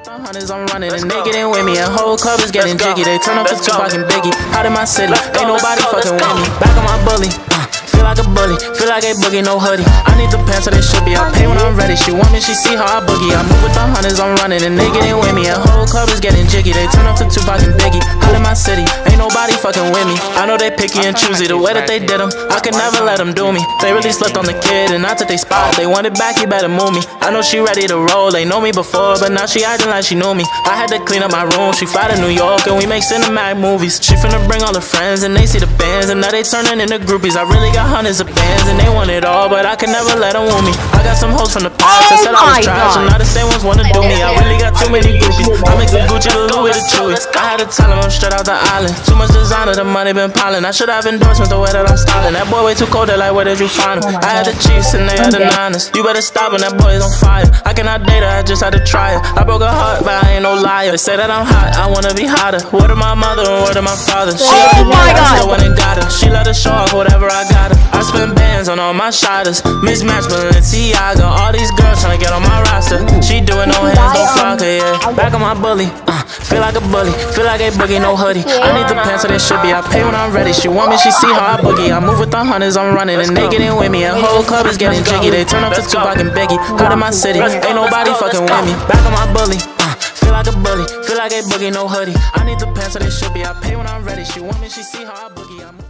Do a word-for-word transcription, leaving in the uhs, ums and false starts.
the hundreds, I'm running and they getting with me. And whole club is getting jiggy. They turn up to Tupac and Biggie. Out in my city, ain't nobody fucking with me. Back on my bully, uh, feel like a bully, feel like a boogie, no hoodie. I need the pants so they should be. I pay when I'm ready. She want me, she see how I boogie. I move with the hundreds, I'm running and they getting with me. And whole club is getting jiggy. They turn up to Tupac and Biggie. Out in my city, ain't nobody fucking with me. I know they picky and choosy, the way that they did them, I could never let them do me. They really slept on the kid and I took they spot. They want it back, you better move me. I know she ready to roll, they know me before, but now she acting like she knew me. I had to clean up my room, she fly to New York and we make cinematic movies. She finna bring all her friends and they see the bands and now they turning into groupies. I really got hundreds of bands and they want it all, but I could never let them woo me. I got some hoes from the past that said I was trash and now the same ones wanna do me. I really got too many groupies. I mix the Gucci, the Louis, the Chewy. I had to tell them I'm straight out the island. Too much designer, the money been piling. I should have endorsements the way that I'm styling. That boy way too cold, they like, where did you find him? I had the Chiefs and they had the Niners. You better stop when that boy is on fire. I cannot date her, I just had to try her. I broke her heart, but I ain't no liar. They say that I'm hot, I wanna be hotter. Word of my mother and word of my father. She oh my God. I still went and got her. She let her show off whatever I got her. I spend bands on all my shotters. Mismatch Balenciaga. All these girls tryna get on my roster. She doing no hands, no flocker, yeah. Back on my bully, uh, feel like a bully, feel like a boogie, no hoodie. I need the pants so they should be. I pay when I'm ready. She want me, she see how I boogie. I move with the hundreds, I'm running and they getting with me. And whole club is getting jiggy. They turn up to Tupac and Biggie. Out in my city, ain't nobody fucking with me. Back on my bully, uh, feel like a bully, feel like a boogie, no hoodie. I need the pants so they should be. I pay when I'm ready. She want me, she see how I boogie. I move